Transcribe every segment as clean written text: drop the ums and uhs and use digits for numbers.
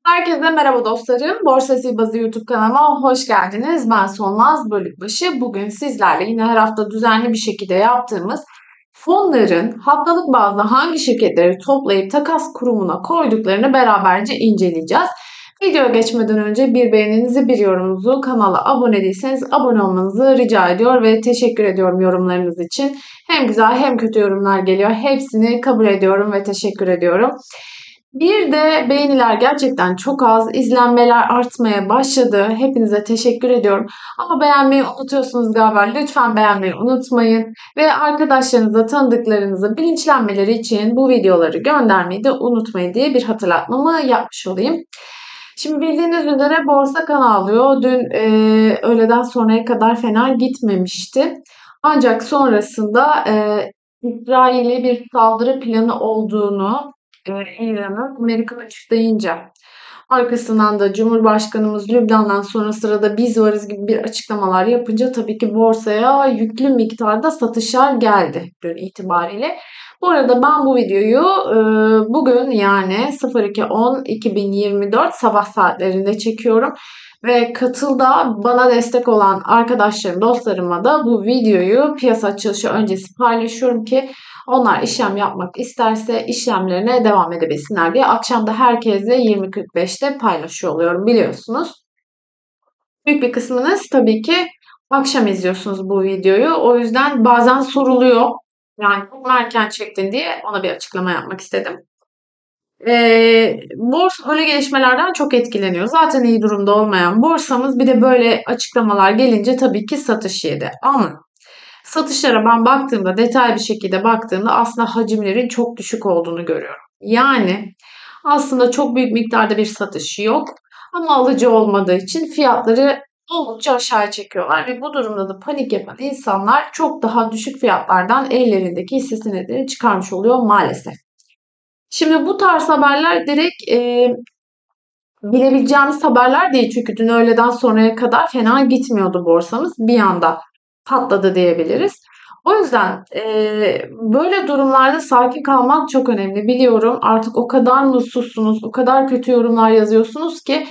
Herkese merhaba dostlarım. Borsa Bazı YouTube kanalıma hoş geldiniz. Ben Solmaz Bölükbaşı. Bugün sizlerle yine her hafta düzenli bir şekilde yaptığımız fonların haftalık bazda hangi şirketleri toplayıp takas kurumuna koyduklarını beraberce inceleyeceğiz. Videoya geçmeden önce bir beğeninizi, bir yorumunuzu, kanala abone değilseniz abone olmanızı rica ediyor ve teşekkür ediyorum yorumlarınız için. Hem güzel hem kötü yorumlar geliyor. Hepsini kabul ediyorum ve teşekkür ediyorum. Bir de beğeniler gerçekten çok az, izlenmeler artmaya başladı. Hepinize teşekkür ediyorum. Ama beğenmeyi unutuyorsunuz galiba. Lütfen beğenmeyi unutmayın. Ve arkadaşlarınıza, tanıdıklarınıza bilinçlenmeleri için bu videoları göndermeyi de unutmayın diye bir hatırlatmamı yapmış olayım. Şimdi bildiğiniz üzere borsa kan ağlıyor. Dün öğleden sonraya kadar fena gitmemişti. Ancak sonrasında İsrail'e bir saldırı planı olduğunu İran'ın Amerika açıklayınca arkasından da Cumhurbaşkanımız Lübnan'dan sonra sırada biz varız gibi bir açıklamalar yapınca tabii ki borsaya yüklü miktarda satışlar geldi dün itibariyle. Bu arada ben bu videoyu bugün yani 02.10.2024 sabah saatlerinde çekiyorum. Ve Katıl'da bana destek olan arkadaşlarım, dostlarıma da bu videoyu piyasa açılışı öncesi paylaşıyorum ki onlar işlem yapmak isterse işlemlerine devam edebilsinler diye. Akşam da herkesle 20.45'te paylaşıyor oluyorum biliyorsunuz. Büyük bir kısmınız tabii ki akşam izliyorsunuz bu videoyu. O yüzden bazen soruluyor. Yani çok erken çektin diye ona bir açıklama yapmak istedim. Borsa böyle gelişmelerden çok etkileniyor. Zaten iyi durumda olmayan borsamız bir de böyle açıklamalar gelince tabii ki satış yedi. Ama satışlara ben baktığımda, detaylı bir şekilde baktığımda aslında hacimlerin çok düşük olduğunu görüyorum. Yani aslında çok büyük miktarda bir satış yok ama alıcı olmadığı için fiyatları oldukça aşağı çekiyorlar ve bu durumda da panik yapan insanlar çok daha düşük fiyatlardan ellerindeki hisse senetlerini çıkarmış oluyor maalesef. Şimdi bu tarz haberler direkt bilebileceğimiz haberler değil. Çünkü dün öğleden sonraya kadar fena gitmiyordu borsamız. Bir anda patladı diyebiliriz. O yüzden böyle durumlarda sakin kalmak çok önemli. Biliyorum artık o kadar mutsuzsunuz, o kadar kötü yorumlar yazıyorsunuz ki.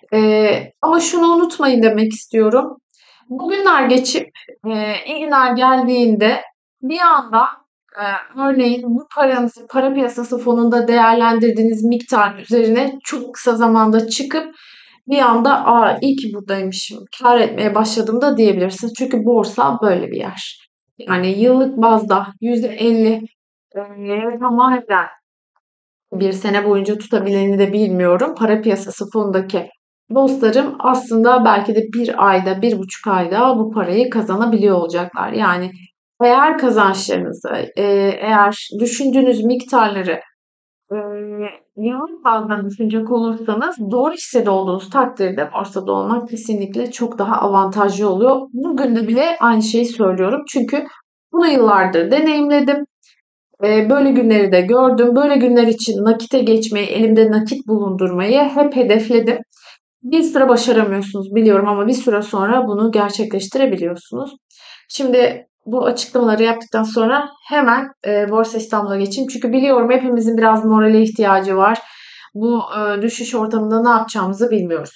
Ama şunu unutmayın demek istiyorum. Bugünler geçip iyi günler geldiğinde bir anda e, örneğin bu paranızı para piyasası fonunda değerlendirdiğiniz miktar üzerine çok kısa zamanda çıkıp bir anda iyi ki buradaymışım, kar etmeye başladım da diyebilirsiniz. Çünkü borsa böyle bir yer. Yani yıllık bazda %50 tamamen bir sene boyunca tutabileni de bilmiyorum. Para piyasası fonundaki dostlarım aslında belki de bir ayda, 1,5 ayda bu parayı kazanabiliyor olacaklar. Yani eğer kazançlarınızı, eğer düşündüğünüz miktarları e, yıllık bazda düşünecek olursanız doğru hissede olduğunuz takdirde borsada olmak kesinlikle çok daha avantajlı oluyor. Bugün de bile aynı şeyi söylüyorum. Çünkü bunu yıllardır deneyimledim. Böyle günleri de gördüm. Böyle günler için nakite geçmeyi, elimde nakit bulundurmayı hep hedefledim. Bir süre başaramıyorsunuz biliyorum ama bir süre sonra bunu gerçekleştirebiliyorsunuz. Şimdi bu açıklamaları yaptıktan sonra hemen Borsa İstanbul'a geçeyim. Çünkü biliyorum hepimizin biraz morale ihtiyacı var. Bu düşüş ortamında ne yapacağımızı bilmiyoruz.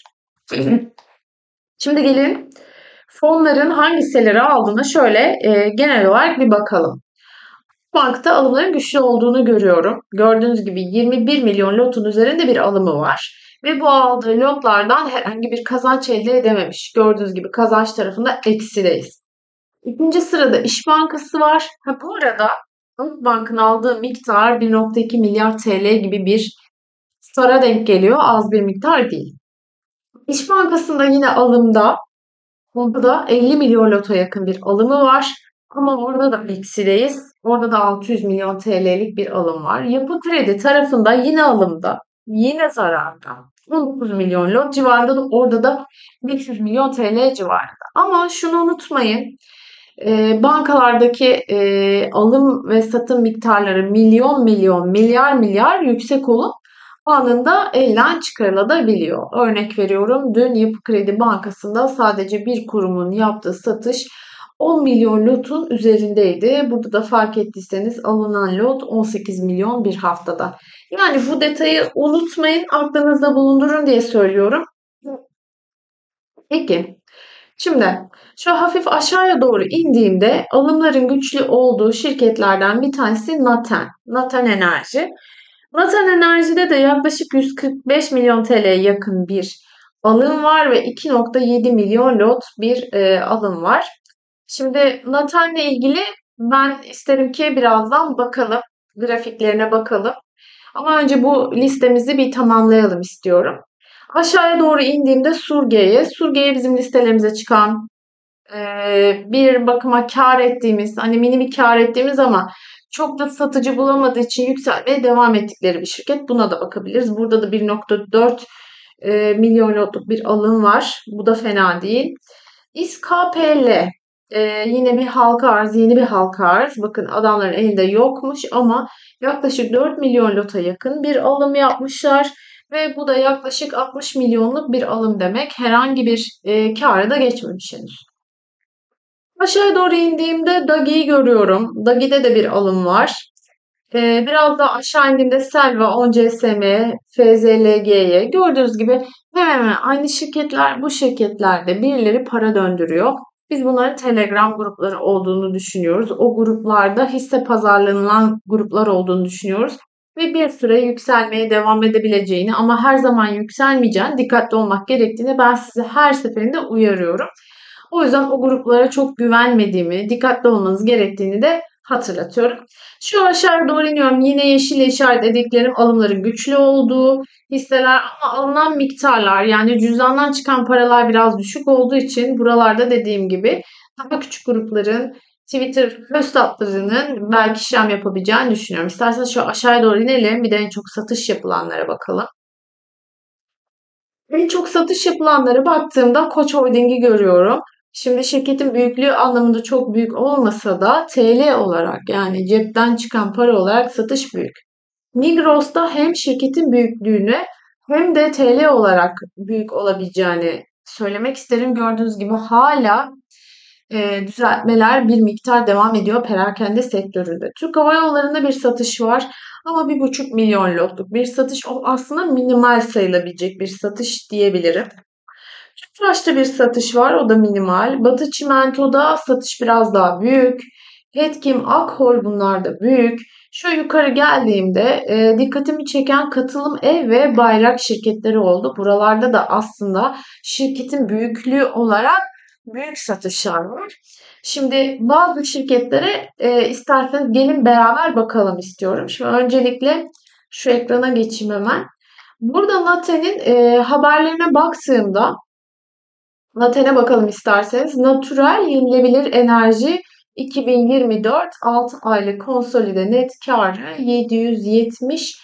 Şimdi gelin fonların hangi hisseleri aldığına şöyle genel olarak bir bakalım. Bankta alımların güçlü olduğunu görüyorum. Gördüğünüz gibi 21 milyon lotun üzerinde bir alımı var. Ve bu aldığı lotlardan herhangi bir kazanç elde edememiş. Gördüğünüz gibi kazanç tarafında eksideyiz. İkinci sırada İş Bankası var. Bu arada Akbank'ın aldığı miktar 1,2 milyar TL gibi bir tutar'a denk geliyor. Az bir miktar değil. İş Bankası'nda yine alımda burada 50 milyon loto yakın bir alımı var. Ama orada da eksideyiz. Orada da 600 milyon TL'lik bir alım var. Yapı Kredi tarafında yine alımda, yine zararda. 19 milyon lot civarında da orada da 500 milyon TL civarında. Ama şunu unutmayın. Bankalardaki alım ve satım miktarları milyon milyon, milyar milyar yüksek olup anında elden çıkarılabiliyor. Örnek veriyorum dün Yapı Kredi Bankası'nda sadece bir kurumun yaptığı satış 10 milyon lotun üzerindeydi. Burada da fark ettiyseniz alınan lot 18 milyon bir haftada. Yani bu detayı unutmayın, aklınızda bulundurun diye söylüyorum. Peki, şimdi şu hafif aşağıya doğru indiğimde alımların güçlü olduğu şirketlerden bir tanesi Naten. Naten Enerji. Naten Enerji'de de yaklaşık 145 milyon TL'ye yakın bir alım var ve 2,7 milyon lot bir alım var. Şimdi Naten'le ilgili ben isterim ki birazdan bakalım, grafiklerine bakalım. Ama önce bu listemizi bir tamamlayalım istiyorum. Aşağıya doğru indiğimde Surge'ye, Surge'ye bizim listelerimize çıkan bir bakıma kar ettiğimiz, hani mini bir kar ettiğimiz ama çok da satıcı bulamadığı için yükselmeye devam ettikleri bir şirket. Buna da bakabiliriz. Burada da 1,4 milyon lotluk bir alım var. Bu da fena değil. İSKPL yine bir halka arz, yeni bir halka arz. Bakın adamların elinde yokmuş ama yaklaşık 4 milyon lota yakın bir alım yapmışlar. Ve bu da yaklaşık 60 milyonluk bir alım demek. Herhangi bir kâra da geçmemiş henüz. Aşağı doğru indiğimde Dagi'yi görüyorum. Dagi'de de bir alım var. Biraz daha aşağı indiğimde Selva, OnCSM, FZLG'ye gördüğünüz gibi hemen hemen aynı şirketler, bu şirketlerde birileri para döndürüyor. Biz bunların Telegram grupları olduğunu düşünüyoruz. O gruplarda hisse pazarlanılan gruplar olduğunu düşünüyoruz. Ve bir süre yükselmeye devam edebileceğini ama her zaman yükselmeyeceğini, dikkatli olmak gerektiğini ben size her seferinde uyarıyorum. O yüzden o gruplara çok güvenmediğimi, dikkatli olmanız gerektiğini de hatırlatıyorum. Şu aşağı doğru iniyorum. Yine yeşille işaretlediklerim alımların güçlü olduğu hisseler ama alınan miktarlar yani cüzdandan çıkan paralar biraz düşük olduğu için buralarda dediğim gibi daha küçük grupların Twitter hesaplarının belki işlem yapabileceğini düşünüyorum. İsterseniz şu aşağıya doğru inelim. Bir de en çok satış yapılanlara bakalım. En çok satış yapılanlara baktığımda Koç Holding'i görüyorum. Şimdi şirketin büyüklüğü anlamında çok büyük olmasa da TL olarak yani cepten çıkan para olarak satış büyük. Migros'ta hem şirketin büyüklüğünü hem de TL olarak büyük olabileceğini söylemek isterim. Gördüğünüz gibi hala düzeltmeler bir miktar devam ediyor perakende sektöründe. Türk Hava Yolları'nda bir satış var ama 1,5 milyon lotluk bir satış. O aslında minimal sayılabilecek bir satış diyebilirim. Tüpraş'ta bir satış var. O da minimal. Batı Çimento'da satış biraz daha büyük. Hetkim, Akhol bunlar da büyük. Şu yukarı geldiğimde dikkatimi çeken Katılım Ev ve Bayrak şirketleri oldu. Buralarda da aslında şirketin büyüklüğü olarak büyük satışlar var. Şimdi bazı şirketlere isterseniz gelin beraber bakalım istiyorum. Şimdi öncelikle şu ekrana geçeyim hemen. Burada Nate'nin haberlerine baktığımda Naten'e bakalım isterseniz. Natural yenilebilir enerji 2024 6 aylık konsolide net karı 770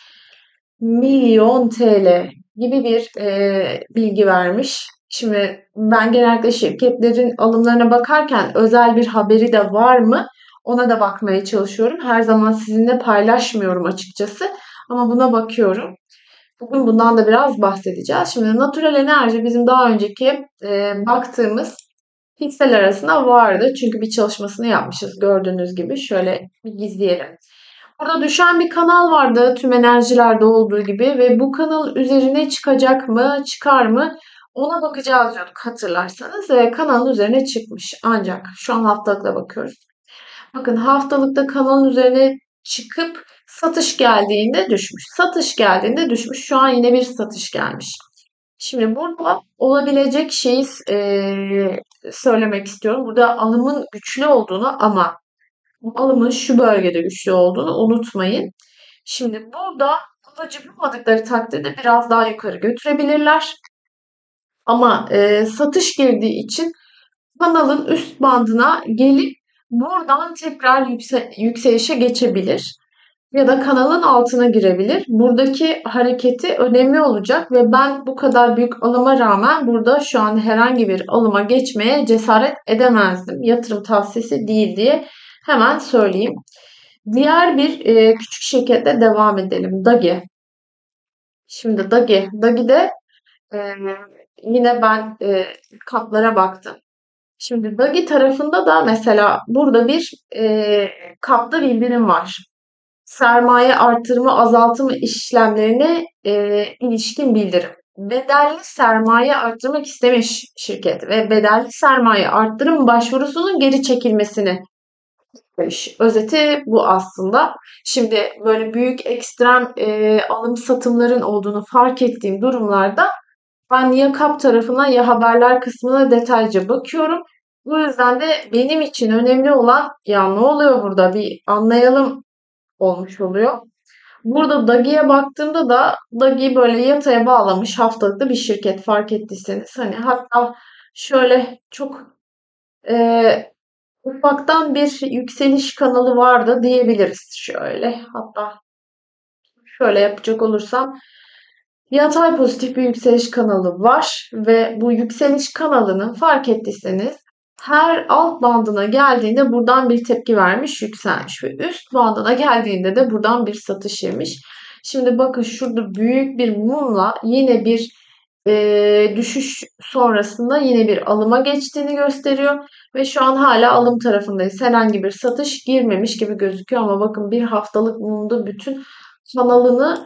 milyon TL gibi bir bilgi vermiş. Şimdi ben genellikle şirketlerin alımlarına bakarken özel bir haberi de var mı ona da bakmaya çalışıyorum. Her zaman sizinle paylaşmıyorum açıkçası ama buna bakıyorum. Bugün bundan da biraz bahsedeceğiz. Şimdi natural enerji bizim daha önceki baktığımız hisseler arasında vardı. Çünkü bir çalışmasını yapmışız gördüğünüz gibi. Şöyle bir gizleyelim. Burada düşen bir kanal vardı tüm enerjilerde olduğu gibi ve bu kanal üzerine çıkacak mı, çıkar mı ona bakacağız diyorduk hatırlarsanız. Kanalın üzerine çıkmış. Ancak şu an haftalıkla bakıyoruz. Bakın haftalıkta kanalın üzerine çıkıp satış geldiğinde düşmüş. Satış geldiğinde düşmüş. Şu an yine bir satış gelmiş. Şimdi burada olabilecek şeyi söylemek istiyorum. Burada alımın güçlü olduğunu ama alımın şu bölgede güçlü olduğunu unutmayın. Şimdi burada alıcı bulmadıkları takdirde biraz daha yukarı götürebilirler. Ama satış girdiği için kanalın üst bandına gelip buradan tekrar yükselişe geçebilir. Ya da kanalın altına girebilir. Buradaki hareketi önemli olacak ve ben bu kadar büyük alıma rağmen burada şu an herhangi bir alıma geçmeye cesaret edemezdim. Yatırım tavsiyesi değil diye hemen söyleyeyim. Diğer bir küçük şirkette devam edelim. Dagi. Şimdi Dagi'de e, yine ben katlara baktım. Şimdi Dagi tarafında da mesela burada bir kapta bildirim var. Sermaye artırımı azaltımı işlemlerine ilişkin bildirim. Bedelli sermaye arttırmak istemiş şirket ve bedelli sermaye arttırım başvurusunun geri çekilmesini istemiş. Özeti bu aslında. Şimdi böyle büyük ekstrem alım satımların olduğunu fark ettiğim durumlarda ben ya kap tarafına ya haberler kısmına detaylıca bakıyorum. Bu yüzden de benim için önemli olan ya ne oluyor burada bir anlayalım olmuş oluyor. Burada Dagi'ye baktığımda da Dagi böyle yataya bağlamış haftalıkta bir şirket fark ettiyseniz. Hani hatta şöyle çok e, ufaktan bir yükseliş kanalı vardı diyebiliriz. Şöyle hatta şöyle yapacak olursam yatay pozitif bir yükseliş kanalı var ve bu yükseliş kanalını fark ettiyseniz her alt bandına geldiğinde buradan bir tepki vermiş, yükselmiş ve üst bandına geldiğinde de buradan bir satış yemiş. Şimdi bakın şurada büyük bir mumla yine bir düşüş sonrasında yine bir alıma geçtiğini gösteriyor ve şu an hala alım tarafındayız. Herhangi bir satış girmemiş gibi gözüküyor ama bakın bir haftalık mumda bütün kanalını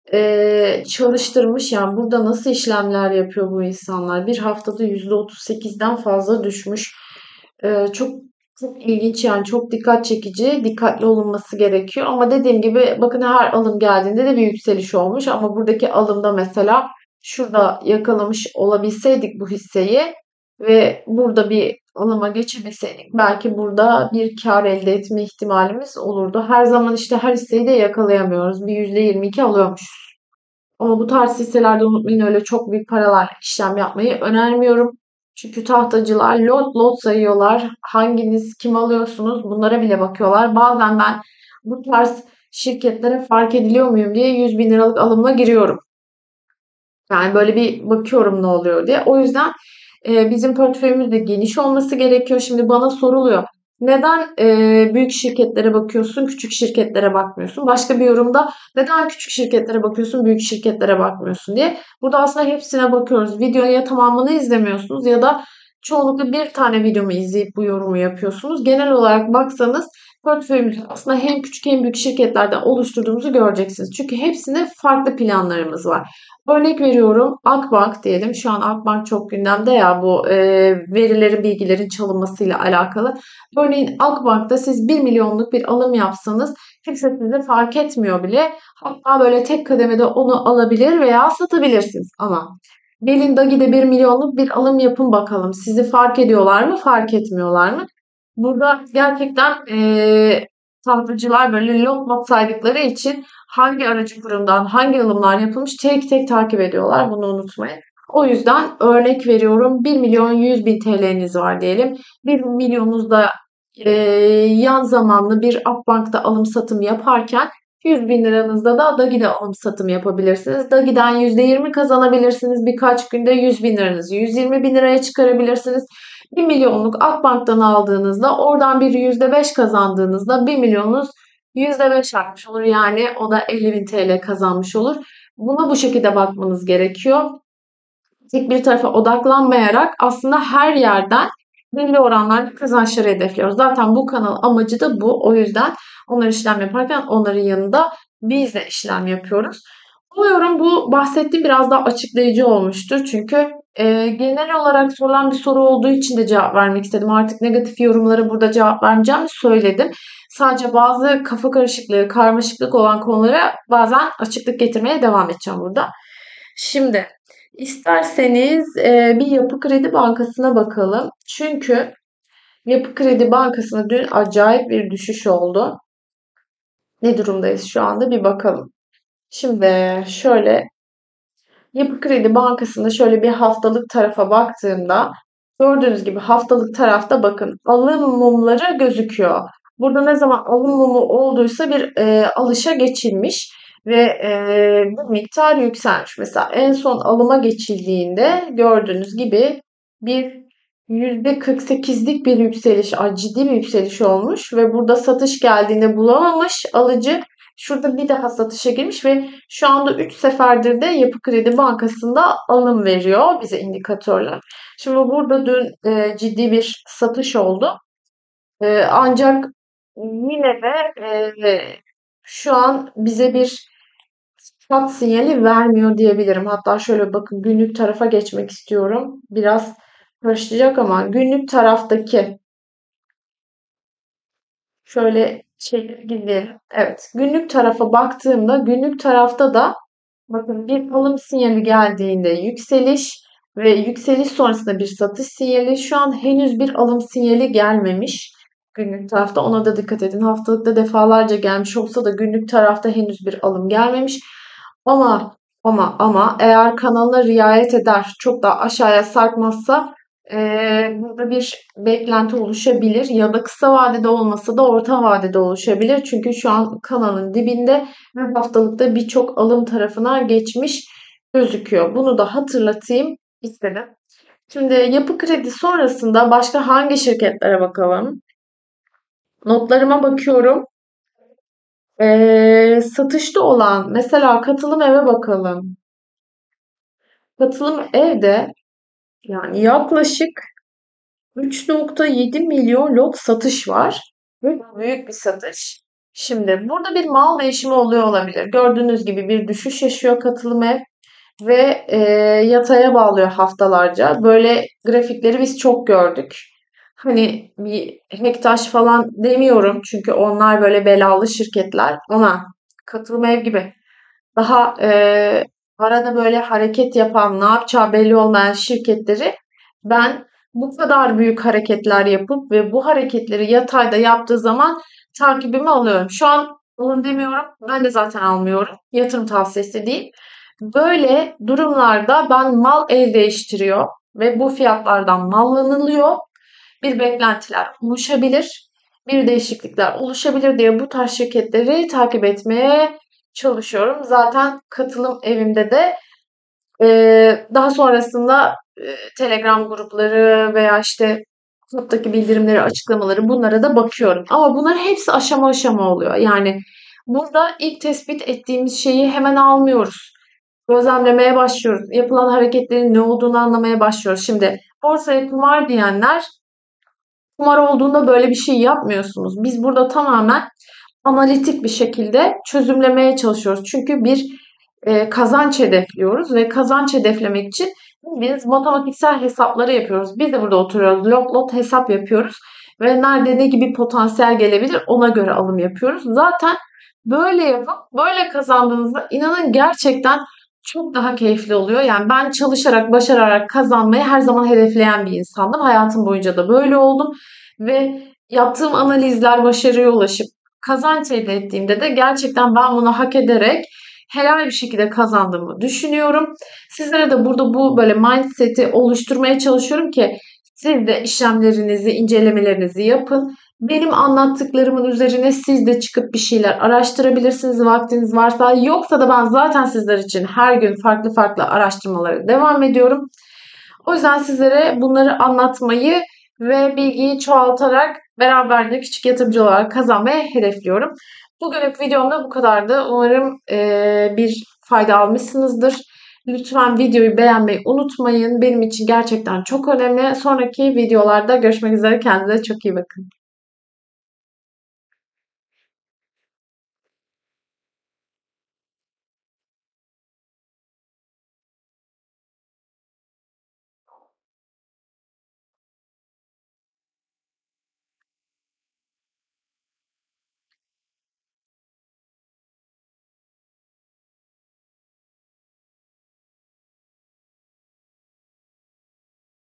çalıştırmış. Yani burada nasıl işlemler yapıyor bu insanlar? Bir haftada %38'den fazla düşmüş. Çok çok ilginç yani çok dikkat çekici, dikkatli olunması gerekiyor. Ama dediğim gibi bakın her alım geldiğinde de bir yükseliş olmuş. Ama buradaki alımda mesela şurada yakalamış olabilseydik bu hisseyi ve burada bir alıma geçebilseydik belki burada bir kar elde etme ihtimalimiz olurdu. Her zaman işte her hisseyi de yakalayamıyoruz. Bir %22 alıyormuş. Ama bu tarz hisselerde unutmayın öyle çok büyük paralarla işlem yapmayı önermiyorum. Çünkü tahtacılar lot lot sayıyorlar. Hanginiz kim alıyorsunuz bunlara bile bakıyorlar. Bazen ben bu tarz şirketlere fark ediliyor muyum diye 100 bin liralık alımla giriyorum. Yani böyle bir bakıyorum ne oluyor diye. O yüzden bizim portföyümüz de geniş olması gerekiyor. Şimdi bana soruluyor. Neden büyük şirketlere bakıyorsun, küçük şirketlere bakmıyorsun? Başka bir yorumda neden küçük şirketlere bakıyorsun, büyük şirketlere bakmıyorsun diye. Burada aslında hepsine bakıyoruz. Videonun ya tamamını izlemiyorsunuz ya da çoğunlukla bir tane videomu izleyip bu yorumu yapıyorsunuz. Genel olarak baksanız portföyümüzü aslında hem küçük hem büyük şirketlerden oluşturduğumuzu göreceksiniz. Çünkü hepsinin farklı planlarımız var. Örnek veriyorum Akbank diyelim. Şu an Akbank çok gündemde ya bu verilerin, bilgilerin çalınmasıyla alakalı. Örneğin Akbank'ta siz 1 milyonluk bir alım yapsanız kimse sizi fark etmiyor bile. Hatta böyle tek kademede onu alabilir veya satabilirsiniz. Ama gelin Dagi'de 1 milyonluk bir alım yapın bakalım. Sizi fark ediyorlar mı, fark etmiyorlar mı? Burada gerçekten tahtacılar böyle lot lot saydıkları için hangi aracı kurumdan hangi alımlar yapılmış tek tek takip ediyorlar. Bunu unutmayın. O yüzden örnek veriyorum 1 milyon 100 bin TL'niz var diyelim. 1 milyonunuzda yan zamanlı bir Akbank'ta alım satım yaparken 100 bin liranızda da Dagi'de alım satım yapabilirsiniz. Dagi'den %20 kazanabilirsiniz. Birkaç günde 100 bin liranızı 120 bin liraya çıkarabilirsiniz. 1 milyonluk Akbank'tan aldığınızda oradan bir %5 kazandığınızda 1 milyonunuz %5 artmış olur. Yani o da 50 bin TL kazanmış olur. Buna bu şekilde bakmanız gerekiyor. Tek bir tarafa odaklanmayarak aslında her yerden belli oranlarda kazançları hedefliyoruz. Zaten bu kanal amacı da bu. O yüzden onlar işlem yaparken onların yanında biz de işlem yapıyoruz. Umuyorum bu bahsettiğim biraz daha açıklayıcı olmuştur. Çünkü genel olarak sorulan bir soru olduğu için de cevap vermek istedim. Artık negatif yorumlara burada cevap vermeyeceğimi söyledim. Sadece bazı kafa karışıklığı, karmaşıklık olan konulara bazen açıklık getirmeye devam edeceğim burada. Şimdi isterseniz bir Yapı Kredi Bankası'na bakalım. Çünkü Yapı Kredi Bankası'na dün acayip bir düşüş oldu. Ne durumdayız şu anda bir bakalım. Şimdi şöyle Yapı Kredi Bankası'nda şöyle bir haftalık tarafa baktığımda gördüğünüz gibi haftalık tarafta bakın alım mumları gözüküyor. Burada ne zaman alım mumu olduysa bir alışa geçilmiş ve bu miktar yükselmiş. Mesela en son alıma geçildiğinde gördüğünüz gibi bir %48'lik bir yükseliş, ciddi bir yükseliş olmuş ve burada satış geldiğinde bulamamış alıcı Şurada bir daha satışa girmiş ve şu anda 3 seferdir de Yapı Kredi Bankası'nda alım veriyor bize indikatörler. Şimdi burada dün ciddi bir satış oldu. Ancak yine de şu an bize bir sat sinyali vermiyor diyebilirim. Hatta şöyle bakın, günlük tarafa geçmek istiyorum. Biraz karışacak ama günlük taraftaki şöyle gidelim. Evet, günlük tarafa baktığımda günlük tarafta da bakın, bir alım sinyali geldiğinde yükseliş ve yükseliş sonrasında bir satış sinyali. Şu an henüz bir alım sinyali gelmemiş günlük tarafta. Ona da dikkat edin. Haftalıkta defalarca gelmiş olsa da günlük tarafta henüz bir alım gelmemiş. Ama eğer kanalına riayet eder, çok daha aşağıya sarkmazsa burada bir beklenti oluşabilir ya da kısa vadede olmasa da orta vadede oluşabilir. Çünkü şu an kanalın dibinde ve haftalıkta birçok alım tarafına geçmiş gözüküyor. Bunu da hatırlatayım istedim. Şimdi Yapı Kredi sonrasında başka hangi şirketlere bakalım? Notlarıma bakıyorum. Satışta olan mesela Katılım Ev'e bakalım. Katılım Ev'de yani yaklaşık 3,7 milyon lot satış var. Ve büyük bir satış. Şimdi burada bir mal değişimi oluyor olabilir. Gördüğünüz gibi bir düşüş yaşıyor Katılım Ev ve yataya bağlıyor haftalarca. Böyle grafikleri biz çok gördük. Hani bir Hektaş falan demiyorum çünkü onlar böyle belalı şirketler, ama Katılım Ev gibi daha arada böyle hareket yapan, ne yapacağı belli olmayan şirketleri ben bu kadar büyük hareketler yapıp ve bu hareketleri yatayda yaptığı zaman takibimi alıyorum. Şu an alın demiyorum. Ben de zaten almıyorum. Yatırım tavsiyesi değil. Böyle durumlarda ben mal el değiştiriyor ve bu fiyatlardan mallanılıyor. Bir beklentiler oluşabilir, bir değişiklikler oluşabilir diye bu tarz şirketleri takip etmeye çalışıyorum. Zaten Katılım Evimde de daha sonrasında Telegram grupları veya işte gruptaki bildirimleri, açıklamaları, bunlara da bakıyorum. Ama bunların hepsi aşama aşama oluyor. Yani burada ilk tespit ettiğimiz şeyi hemen almıyoruz. Gözlemlemeye başlıyoruz. Yapılan hareketlerin ne olduğunu anlamaya başlıyoruz. Şimdi borsaya kumar diyenler, kumar olduğunda böyle bir şey yapmıyorsunuz. Biz burada tamamen analitik bir şekilde çözümlemeye çalışıyoruz. Çünkü bir kazanç hedefliyoruz ve kazanç hedeflemek için biz matematiksel hesapları yapıyoruz. Biz de burada oturuyoruz. Lot hesap yapıyoruz ve nerede ne gibi potansiyel gelebilir, ona göre alım yapıyoruz. Zaten böyle yapıp böyle kazandığınızda inanın gerçekten çok daha keyifli oluyor. Yani ben çalışarak, başararak kazanmayı her zaman hedefleyen bir insandım. Hayatım boyunca da böyle oldum ve yaptığım analizler başarıya ulaşıp kazanç elde ettiğimde de gerçekten ben bunu hak ederek helal bir şekilde kazandığımı düşünüyorum. Sizlere de burada bu böyle mindset'i oluşturmaya çalışıyorum ki siz de işlemlerinizi, incelemelerinizi yapın. Benim anlattıklarımın üzerine siz de çıkıp bir şeyler araştırabilirsiniz vaktiniz varsa. Yoksa da ben zaten sizler için her gün farklı farklı araştırmalara devam ediyorum. O yüzden sizlere bunları anlatmayı ve bilgiyi çoğaltarak beraber de küçük yatırımcı olarak kazanmayı hedefliyorum. Bugünlük videomda bu kadardı. Umarım bir fayda almışsınızdır. Lütfen videoyu beğenmeyi unutmayın. Benim için gerçekten çok önemli. Sonraki videolarda görüşmek üzere. Kendinize çok iyi bakın.